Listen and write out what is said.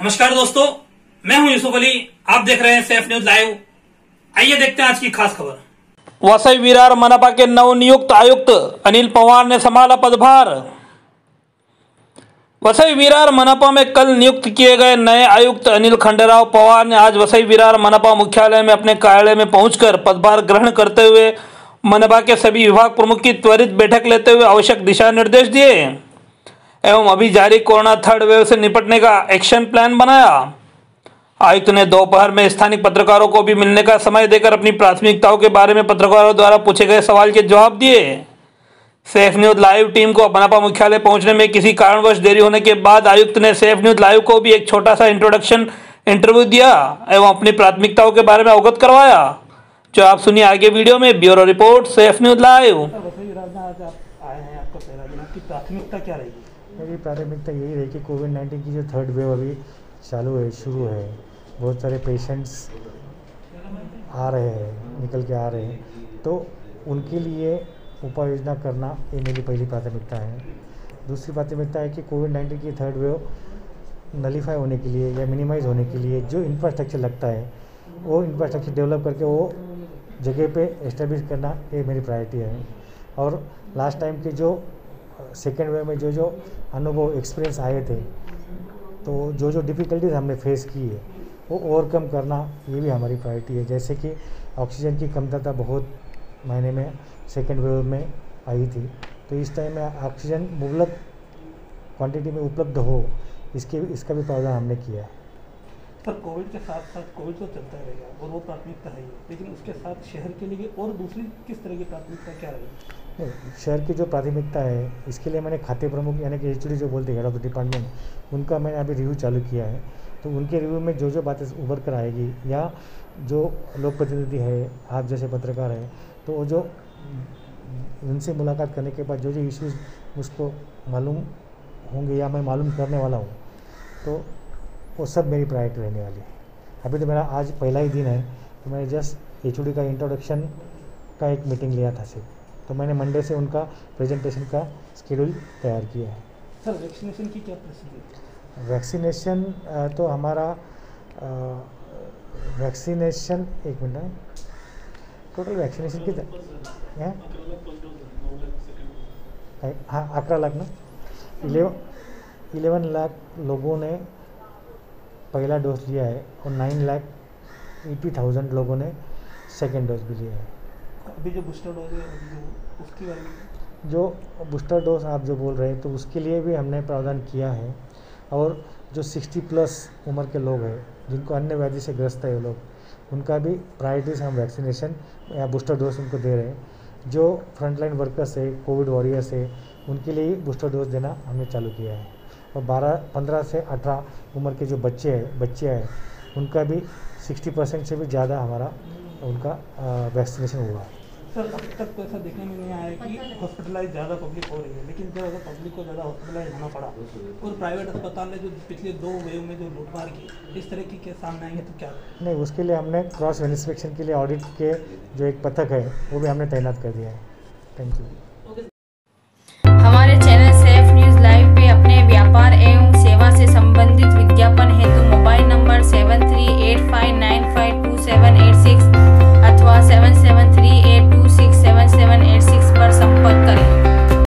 नमस्कार दोस्तों, मैं हूं यूसुफ अली। आप देख रहे हैं सेफ न्यूज लाइव। आइए देखते हैं आज की खास खबर। वसई विरार मनपा के नवनियुक्त आयुक्त अनिल पवार ने संभाला पदभार। वसई विरार मनपा में कल नियुक्त किए गए नए आयुक्त अनिल खंडेराव पवार ने आज वसई विरार मनपा मुख्यालय में अपने कार्यालय में पहुंचकर पदभार ग्रहण करते हुए मनपा के सभी विभाग प्रमुख की त्वरित बैठक लेते हुए आवश्यक दिशा निर्देश दिए एवं अभी जारी कोरोना थर्ड वेव से निपटने का एक्शन प्लान बनाया। आयुक्त ने दोपहर में स्थानीय पत्रकारों को भी मिलने का समय देकर अपनी प्राथमिकताओं के बारे में पत्रकारों द्वारा पूछे गए सवाल के जवाब दिए। सेफ न्यूज लाइव टीम को मनपा मुख्यालय पहुंचने में किसी कारणवश देरी होने के बाद आयुक्त ने सेफ न्यूज लाइव को भी एक छोटा सा इंट्रोडक्शन इंटरव्यू दिया एवं अपनी प्राथमिकताओं के बारे में अवगत करवाया, जो आप सुनिए आगे वीडियो में। Bureau report, Safe News Live. प्राथमिकता क्या रहेगी? मेरी प्राथमिकता यही रही कि कोविड-19 की जो थर्ड वेव अभी शुरू है, बहुत सारे पेशेंट्स आ रहे हैं, निकल के आ रहे हैं, तो उनके लिए उपाय योजना करना ये मेरी पहली प्राथमिकता है। दूसरी प्राथमिकता है कि कोविड-19 की थर्ड वेव नलीफाई होने के लिए या मिनिमाइज़ होने के लिए जो इंफ्रास्ट्रक्चर लगता है वो इंफ्रास्ट्रक्चर डेवलप करके वो जगह पे एस्टेब्लिश करना ये मेरी प्रायोरिटी है। और लास्ट टाइम के जो सेकेंड वेव में जो अनुभव एक्सपीरियंस आए थे, तो जो डिफ़िकल्टीज हमने फेस की है वो ओवरकम करना ये भी हमारी प्रायोरिटी है। जैसे कि ऑक्सीजन की कमतरता बहुत महीने में सेकेंड वेव में आई थी, तो इस टाइम में ऑक्सीजन मुबलक क्वांटिटी में उपलब्ध हो, इसका भी प्रावधान हमने किया है। सर, कोविड के साथ साथ कोविड तो चलता रहेगा और वो प्राथमिकता है, लेकिन उसके साथ शहर के लिए और दूसरी किस तरह की प्राथमिकता क्या रहेगी? शहर की जो प्राथमिकता है, इसके लिए मैंने खाते प्रमुख यानी कि एचओडी जो बोलते हैं, हेड ऑफ द डिपार्टमेंट, उनका मैंने अभी रिव्यू चालू किया है। तो उनके रिव्यू में जो बातें उभर कर आएगी या जो लोक प्रतिनिधि है, आप जैसे पत्रकार हैं, तो वो जो उनसे मुलाकात करने के बाद जो इश्यूज़ उसको मालूम होंगे या मैं मालूम करने वाला हूँ, तो वो सब मेरी प्रायोरिटी रहने वाली है। अभी तो मेरा आज पहला ही दिन है, तो मैंने जस्ट एचओडी का इंट्रोडक्शन का एक मीटिंग लिया था सिर्फ, तो मैंने मंडे से उनका प्रेजेंटेशन का शेड्यूल तैयार किया है। सर, वैक्सीनेशन की क्या प्रोसीजर है? वैक्सीनेशन तो हमारा वैक्सीनेशन एक मिनट है, टोटल वैक्सीनेशन की है हाँ 11 लाख ना 11 लाख लोगों ने पहला डोज लिया है और 9,80,000 लोगों ने सेकेंड डोज भी लिया है। अभी जो बूस्टर डोज है उसकी बारे में, जो बूस्टर डोज आप जो बोल रहे हैं, तो उसके लिए भी हमने प्रावधान किया है। और जो 60+ उम्र के लोग हैं, जिनको अन्य व्याधि से ग्रस्त है, वो लोग, उनका भी प्रायोरिटीज हम वैक्सीनेशन या बूस्टर डोज उनको दे रहे हैं। जो फ्रंटलाइन वर्कर्स है, कोविड वॉरियर्स है, उनके लिए बूस्टर डोज देना हमने चालू किया है। और 15 से 18 उम्र के जो बच्चे हैं, उनका भी 60% से भी ज़्यादा हमारा उनका वैक्सीनेशन हुआ है। सर, अब तक तो ऐसा देखने में नहीं आया कि हॉस्पिटलाइज ज़्यादा पब्लिक हो रही है, लेकिन जब अगर पब्लिक को ज़्यादा हॉस्पिटलाइज होना पड़ा और प्राइवेट अस्पताल ने जो पिछले 2 वेव में जो लूटमार की, इस तरह की के सामने आएंगे तो क्या? नहीं, उसके लिए हमने क्रॉस इंस्पेक्शन के लिए ऑडिट के जो एक पथक है वो भी हमने तैनात कर दिया है। Thank you. हमारे चैनल सेफ न्यूज़ लाइव पे अपने व्यापार एवं सेवा से संबंधित विज्ञापन हेतु मोबाइल नंबर 738595